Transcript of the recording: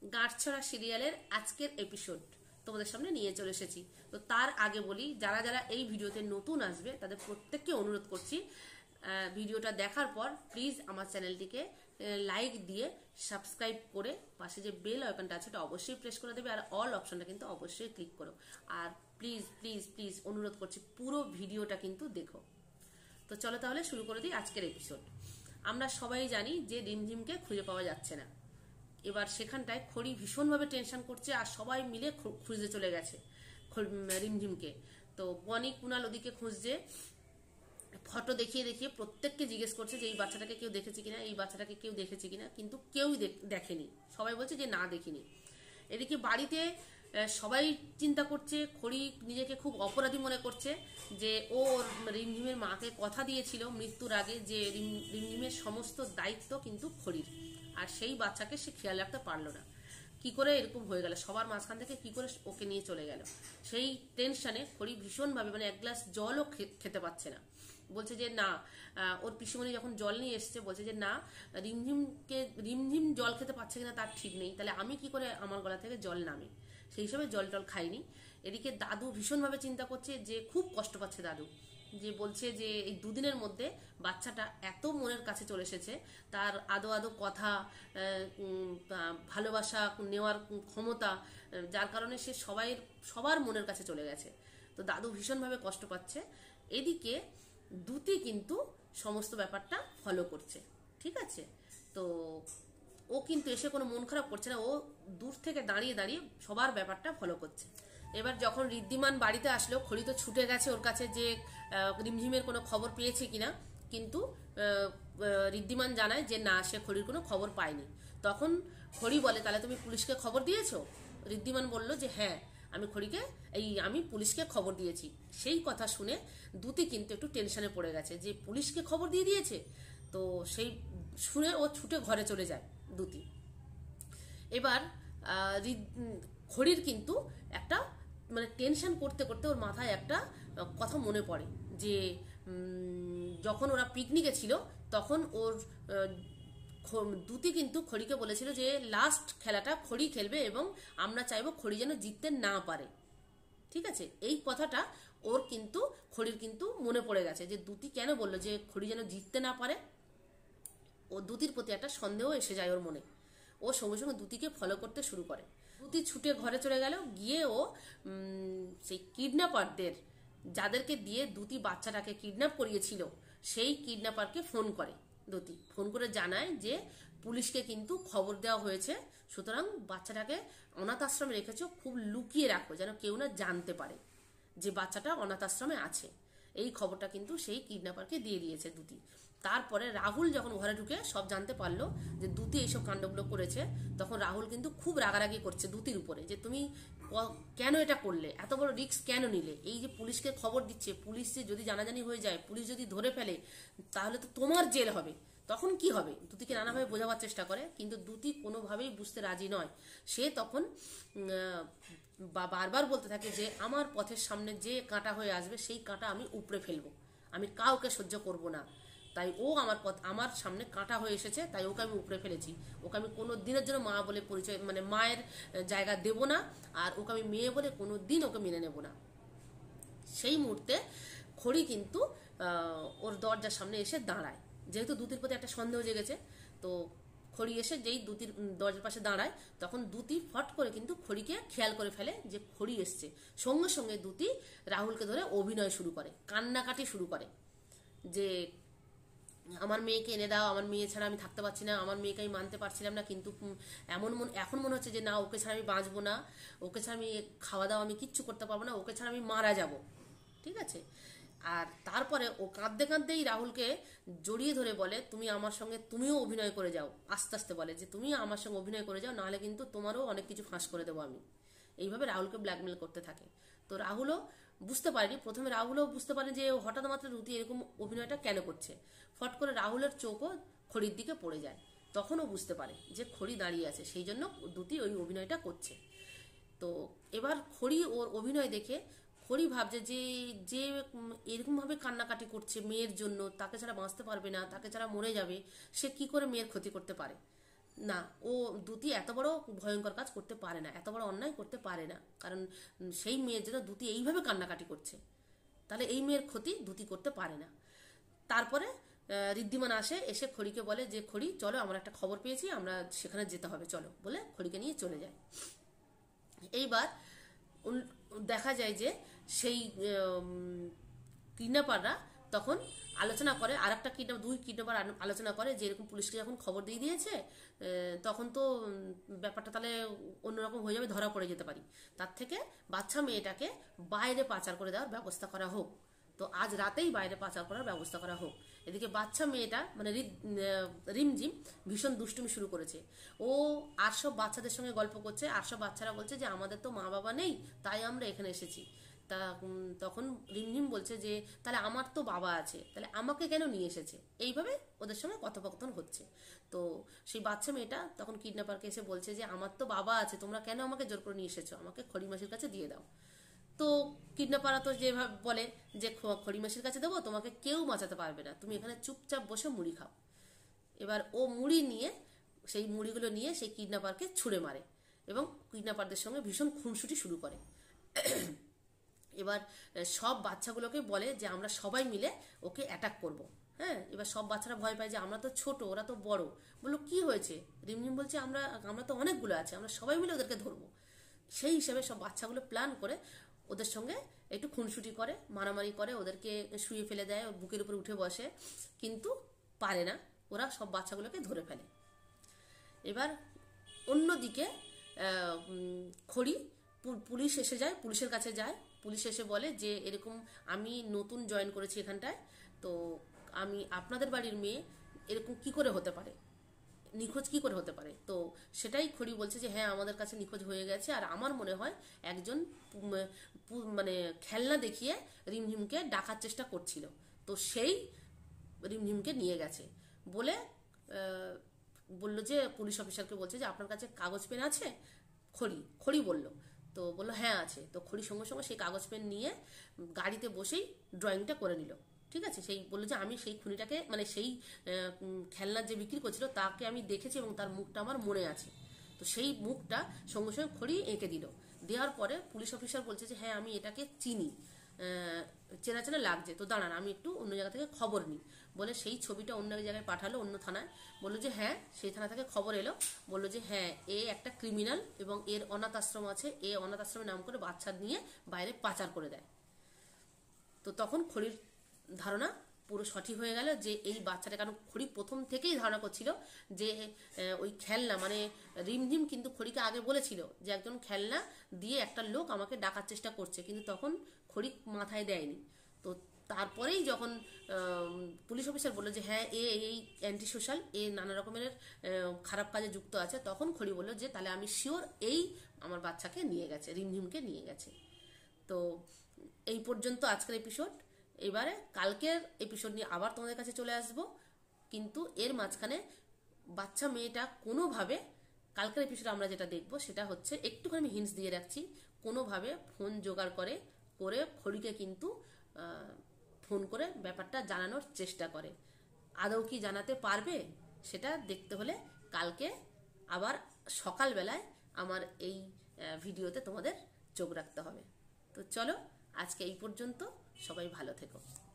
গাঁটছড়া সিরিয়ালের আজকের এপিসোড তোমাদের সামনে নিয়ে চলে এসেছি। তো তার আগে বলি, যারা যারা এই ভিডিওতে নতুন আসবে তাদের প্রত্যেককে অনুরোধ করছি, ভিডিওটা দেখার পর প্লিজ আমার চ্যানেলটিকে লাইক দিয়ে সাবস্ক্রাইব করে পাশে যে বেল আইকনটা আছে ওটা অবশ্যই প্রেস করে দেবে, আর অল অপশনটা কিন্তু অবশ্যই ক্লিক করো। আর প্লিজ প্লিজ প্লিজ অনুরোধ করছি, পুরো ভিডিওটা কিন্তু দেখো। তো চলো তাহলে শুরু করে দিই আজকের এপিসোড। আমরা সবাই জানি যে রিমঝিমকে খুঁজে পাওয়া যাচ্ছে না। এবার সেখানটায় খড়ি ভীষণভাবে টেনশন করছে, আর সবাই মিলে খুঁজতে চলে গেছে রিমঝিমকে। তো বনি কুনাল ওদিকে খুঁজছে, ফটো দেখিয়ে দেখিয়ে প্রত্যেককে জিজ্ঞেস করছে যে এই বাচ্চাটাকে কেউ দেখেছে কিনা, এই বাচ্চাটাকে কেউ দেখেছে কিনা, কিন্তু কেউই দেখেনি। সবাই বলছে যে না, দেখিনি। এদিকে বাড়িতে সবাই চিন্তা করছে, খড়ি নিজেকে খুব অপরাধী মনে করছে যে ও রিমঝিমের মাকে কথা দিয়েছিল মৃত্যুর আগে যে রিমঝিমের সমস্ত দায়িত্ব কিন্তু খড়ির, আর সেই বাচ্চাকে সে খেয়াল রাখতে পারলো না। কি করে এরকম হয়ে গেল, সবার মাঝখান থেকে কি করে ওকে নিয়ে চলে গেল, সেই টেনশনে খড়ি ভীষণভাবে, মানে এক গ্লাস জলও খেতে পাচ্ছে না। বলছে যে না, ওর পিসিমণি যখন জল নিয়ে এসছে বলছে যে না, রিমঝিম জল খেতে পারছে কিনা তার ঠিক নেই, তাহলে আমি কি করে আমার গলা থেকে জল নামে, সেই হিসাবে জল টল খাইনি। এদিকে দাদু ভীষণভাবে চিন্তা করছে, যে খুব কষ্ট পাচ্ছে দাদু, যে বলছে যে এই দুদিনের মধ্যে বাচ্চাটা এত মনের কাছে চলে এসেছে, তার আদো আদো কথা, ভালোবাসা নেওয়ার ক্ষমতা, যার কারণে সে সবার মনের কাছে চলে গেছে। তো দাদু ভীষণভাবে কষ্ট পাচ্ছে। এদিকে দুতি কিন্তু সমস্ত ব্যাপারটা ফলো করছে, ঠিক আছে। তো ও কিন্তু এসে কোনো মন খারাপ করছে না, ও দূর থেকে দাঁড়িয়ে দাঁড়িয়ে সবার ব্যাপারটা ফলো করছে। এবার যখন ঋদ্ধিমান বাড়িতে আসলো, খড়ি তো ছুটে গেছে ওর কাছে যে রিমঝিমের কোনো খবর পেয়েছে কিনা, কিন্তু ঋদ্ধিমান জানায় যে না, সে খড়ির কোনো খবর পায়নি। তখন খড়ি বলে, তাহলে তুমি পুলিশকে খবর দিয়েছো? ঋদ্ধিমান বলল যে হ্যাঁ, আমি পুলিশকে খবর দিয়েছি। সেই কথা শুনে দুতি কিন্তু একটু টেনশনে পড়ে গেছে যে পুলিশকে খবর দিয়ে দিয়েছে। তো সেই শুনে ও ছুটে ঘরে চলে যায় দুতি। এবার খড়ির কিন্তু একটা, মানে টেনশন করতে করতে ওর মাথায় একটা কথা মনে পড়ে যে যখন ওরা পিকনিকে ছিল তখন ওর দুতি কিন্তু খড়িকে বলেছিল যে লাস্ট খেলাটা খড়ি খেলবে এবং আমরা চাইবো খড়ি যেন জিততে না পারে, ঠিক আছে। এই কথাটা ওর কিন্তু খড়ির কিন্তু মনে পড়ে গেছে যে দুতি কেন বললো যে খড়ি যেন জিততে না পারে। ও দুতির প্রতি একটা সন্দেহ এসে যায় ওর মনে। ও সঙ্গে সঙ্গে দুতিকে ফলো করতে শুরু করে। দুতি ছুটে ঘরে চলে গেল, গিয়ে ও সেই কিডন্যাপারদের, যাদেরকে দিয়ে দুতি বাচ্চাটাকে কিডন্যাপ করিয়েছিল, সেই কিডন্যাপারকে ফোন করে। দুতি ফোন করে জানায় যে পুলিশকে কিন্তু খবর দেওয়া হয়েছে, সুতরাং বাচ্চাটাকে অনাথ আশ্রমে রেখেছো, খুব লুকিয়ে রাখো যেন কেউ না জানতে পারে যে বাচ্চাটা অনাথ আশ্রমে আছে। এই খবরটা কিন্তু সেই কিডন্যাপারকে দিয়ে দিয়েছে দুতি। তারপরে রাহুল যখন ঘরে ঢুকে সব জানতে পারলো যে দুতি এইসব কাণ্ডগুলো করেছে, তখন রাহুল কিন্তু খুব রাগারাগি করছে দুতির উপরে যে তুমি কেন এটা করলে, এত বড় রিস্ক কেন নিলে, এই যে পুলিশকে খবর দিচ্ছে, পুলিশ যে যদি জানাজানি হয়ে যায়, পুলিশ যদি ধরে ফেলে, তাহলে তো তোমার জেল হবে, তখন কি হবে। দুতিকে নানাভাবে বোঝাবার চেষ্টা করে, কিন্তু দুতি কোনোভাবেই বুঝতে রাজি নয়। সে তখন বারবার বলতে থাকে যে আমার পথের সামনে যে কাঁটা হয়ে আসবে সেই কাঁটা আমি উপড়ে ফেলবো, আমি কাউকে সহ্য করব না। তাই ও আমার সামনে কাঁটা হয়ে এসেছে, তাই ওকে আমি উপড়ে ফেলেছি। ওকে আমি কোনো দিনের জন্য মা বলে পরিচয়, মানে মায়ের জায়গা দেব না, আর ওকে আমি মেয়ে বলে কোনো দিন ওকে মেনে নেব না। সেই মুহূর্তে খড়ি কিন্তু ওর দরজার সামনে এসে দাঁড়ায়, যেহেতু দুতির প্রতি একটা সন্দেহ জেগেছে। তো খড়ি এসে যেই দুতির দরজার পাশে দাঁড়ায়, তখন দুতি ফট করে কিন্তু খড়িকে খেয়াল করে ফেলে যে খড়ি এসছে। সঙ্গে সঙ্গে দুতি রাহুলকে ধরে অভিনয় শুরু করে, কান্নাকাটি শুরু করে যে আমার মেয়েকে এনে দাও, আমার মেয়ে ছাড়া আমি থাকতে পারছি না, আমার মেয়েকে আমি মানতে পারছিলাম না, কিন্তু এখন মনে হচ্ছে যে না, ওকে ছাড়া আমি বাঁচবো না, ওকে ছাড়া আমি খাওয়া দাওয়া আমি কিচ্ছু করতে পারবো না, ওকে ছাড়া আমি মারা যাব, ঠিক আছে। আর তারপরে ও কাঁদতে কাঁদতেই রাহুলকে জড়িয়ে ধরে বলে তুমি আমার সঙ্গে, তুমিও অভিনয় করে যাও, আস্তে আস্তে বলে যে তুমি আমার সঙ্গে অভিনয় করে যাও, নাহলে কিন্তু তোমারও অনেক কিছু ফাঁস করে দেবো আমি। এইভাবে রাহুলকে ব্ল্যাকমেল করতে থাকে। তো রাহুলও বুঝতে পারেনি, প্রথমে রাহুলও বুঝতে পারেনি যে হঠাৎ মাত্র দুতি এরকম অভিনয়টা কেন করছে। ফট করে রাহুলের চোখও খড়ির দিকে পড়ে যায়, তখনও বুঝতে পারে যে খড়ি দাঁড়িয়ে আছে, সেই জন্য দুতি ওই অভিনয়টা করছে। তো এবার খড়ি ওর অভিনয় দেখে খড়ি ভাবছে যে যে এরকমভাবে কান্নাকাটি করছে মেয়ের জন্য, তাকে ছাড়া বাঁচতে পারবে না, তাকে ছাড়া মরে যাবে, সে কি করে মেয়ের ক্ষতি করতে পারে। না, ও দ্যুতি এত বড় ভয়ঙ্কর কাজ করতে পারে না, এত বড় অন্যায় করতে পারে না, কারণ সেই মেয়ের জন্য দ্যুতি এইভাবে কান্নাকাটি করছে, তাহলে এই মেয়ের ক্ষতি দ্যুতি করতে পারে না। তারপরে ঋদ্ধিমান আসে, এসে খড়িকে বলে যে খড়ি চলো, আমরা একটা খবর পেয়েছি, আমরা সেখানে যেতে হবে, চলো বলে খড়িকে নিয়ে চলে যায়। এইবার দেখা যায় যে সেই কিডন্যাপাররা তখন আলোচনা করে, আর একটা দুই কিডন্যাপার আলোচনা করে যে এরকম পুলিশকে যখন খবর দিয়ে দিয়েছে তখন তো ব্যাপারটা তাহলে অন্যরকম হয়ে যাবে, ধরা পড়ে যেতে পারি, তার থেকে বাচ্চা মেয়েটাকে বাইরে পাচার করে দেওয়ার ব্যবস্থা করা হোক। তো আজ রাতেই বাইরে পাচার করার ব্যবস্থা করা হোক। এদিকে বাচ্চা মেয়েটা মানে রিমঝিম ভীষণ দুষ্টুমি শুরু করেছে। ও আর সব বাচ্চাদের সঙ্গে গল্প করছে, আর সব বাচ্চারা বলছে যে আমাদের তো মা বাবা নেই, তাই আমরা এখানে এসেছি। তা তখন রিমঝিম বলছে যে তাহলে আমার তো বাবা আছে, তাহলে আমাকে কেন নিয়ে এসেছে, এইভাবে ওদের সঙ্গে কথোপকথন হচ্ছে। তো সেই বাচ্চা মেয়েটা তখন কিডন্যাপারকে এসে বলছে যে আমার তো বাবা আছে, তোমরা কেন আমাকে জোর করে নিয়ে এসেছো, আমাকে খড়িমাসির কাছে দিয়ে দাও। তো কিডন্যাপাররা তো যেভাবে বলে যে খড়িমাসির কাছে দেবো, তোমাকে কেউ বাঁচাতে পারবে না, তুমি এখানে চুপচাপ বসে মুড়ি খাও। এবার ও মুড়ি নিয়ে, সেই মুড়িগুলো নিয়ে সেই কিডন্যাপারকে ছুঁড়ে মারে এবং কিডন্যাপারদের সঙ্গে ভীষণ খুনসুটি শুরু করে। এবার সব বাচ্চাগুলোকে বলে যে আমরা সবাই মিলে ওকে অ্যাটাক করব। হ্যাঁ, এবার সব বাচ্চারা ভয় পায় যে আমরা তো ছোট, ওরা তো বড়। বললো কি হয়েছে? রিমঝিম বলছে আমরা আমরা তো অনেকগুলো আছে, আমরা সবাই মিলে ওদেরকে ধরবো। সেই হিসাবে সব বাচ্চাগুলো প্ল্যান করে ওদের সঙ্গে একটু খুনসুটি করে, মারামারি করে, ওদেরকে শুয়ে ফেলে দেয়, ওর বুকের উপর উঠে বসে, কিন্তু পারে না, ওরা সব বাচ্চাগুলোকে ধরে ফেলে। এবার অন্যদিকে খড়ি, পুলিশ এসে যায়, পুলিশের কাছে যায়। পুলিশ এসে বলে যে এরকম আমি নতুন জয়েন করেছি এখানটায়, তো আমি আপনাদের বাড়ির মেয়ে এরকম কি করে হতে পারে, নিখোঁজ কি করে হতে পারে? তো সেটাই খড়ি বলছে যে হ্যাঁ আমাদের কাছে নিখোঁজ হয়ে গেছে, আর আমার মনে হয় একজন মানে খেলনা দেখিয়ে রিমঝিমকে ডাকার চেষ্টা করছিল, তো সেই রিমঝিমকে নিয়ে গেছে বলে বললো যে পুলিশ অফিসারকে বলছে যে আপনার কাছে কাগজ পেন আছে? খড়ি বলল। তো বললো হ্যাঁ আছে। তো খড়ি সঙ্গে সঙ্গে সেই কাগজ পেন নিয়ে গাড়িতে বসেই ড্রয়িংটা করে নিল। ঠিক আছে, সেই বললো যে আমি সেই খুনিটাকে মানে সেই খেলনার যে বিক্রি করছিল তাকে আমি দেখেছি এবং তার মুখটা আমার মনে আছে। তো সেই মুখটা সঙ্গে সঙ্গে খড়ি এঁকে দিল। দেওয়ার পরে পুলিশ অফিসার বলছে যে হ্যাঁ আমি এটাকে চিনি, চেনা চেনা লাগছে, তো দাঁড়ান আমি একটু অন্য জায়গা থেকে খবর নিই বলে সেই ছবিটা অন্য জায়গায় পাঠালো, অন্য থানায়। বললো যে হ্যাঁ, সেই থানা থেকে খবর এলো, বললো যে হ্যাঁ এ একটা ক্রিমিনাল এবং এর অনাথ আশ্রম আছে, এ অনাথ আশ্রমের নাম করে বাচ্চা নিয়ে বাইরে পাচার করে দেয়। তো তখন খড়ির ধারণা পুরো সঠিক হয়ে গেল যে এই বাচ্চাটা, কারণ খড়ি প্রথম থেকেই ধারণা করছিল যে ওই খেলনা মানে রিমঝিম কিন্তু খড়িকে আগে বলেছিল যে একজন খেলনা দিয়ে একটা লোক আমাকে ডাকার চেষ্টা করছে, কিন্তু তখন খড়ি মাথায় দেয়নি। তো তারপরেই যখন পুলিশ অফিসার বললো যে হ্যাঁ এই অ্যান্টি সোশ্যাল, এ নানা রকমের খারাপ কাজে যুক্ত আছে, তখন খড়ি বললো যে তাহলে আমি শিওর এই আমার বাচ্চাকে নিয়ে গেছে, রিমঝিমকে নিয়ে গেছে। তো এই পর্যন্ত আজকের এপিসোড। এবারে কালকের এপিসোড নিয়ে আবার তোমাদের কাছে চলে আসব, কিন্তু এর মাঝখানে বাচ্চা মেয়েটা কোনোভাবে, কালকের এপিসোডে আমরা যেটা দেখব সেটা হচ্ছে, একটুখানি আমি হিন্টস দিয়ে রাখছি, কোনোভাবে ফোন জোগাড় করে খড়িকে কিন্তু ফোন করে ব্যাপারটা জানানোর চেষ্টা করে। আদৌ কি জানাতে পারবে সেটা দেখতে হলে কালকে আবার সকালবেলায় আমার এই ভিডিওতে তোমাদের চোখ রাখতে হবে। তো চলো আজকে এই পর্যন্ত, সবাই ভালো থেকো।